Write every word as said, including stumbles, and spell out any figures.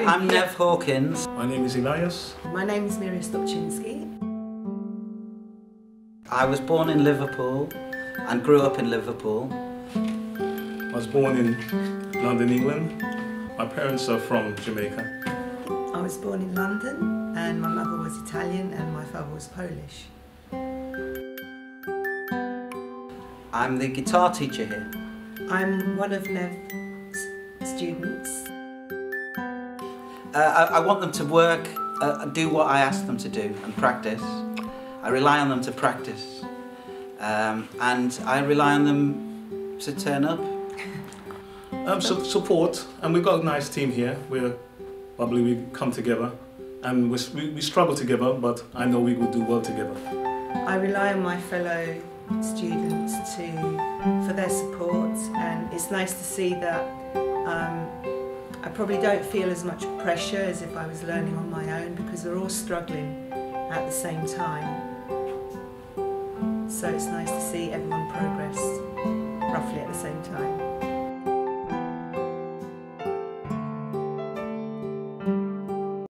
I'm Nev Hawkins. My name is Elias. My name is Miriam Stopczynski. I was born in Liverpool and grew up in Liverpool. I was born in London, England. My parents are from Jamaica. I was born in London and my mother was Italian and my father was Polish. I'm the guitar teacher here. I'm one of Nev's students. Uh, I, I want them to work uh, and do what I ask them to do and practice. I rely on them to practice. Um, and I rely on them to turn up. Um, su support, and we've got a nice team here. We're probably we come together, and we, we, we struggle together, but I know we will do well together. I rely on my fellow students to, for their support, and it's nice to see that um, I probably don't feel as much pressure as if I was learning on my own, because we're all struggling at the same time. So it's nice to see everyone progress roughly at the same time.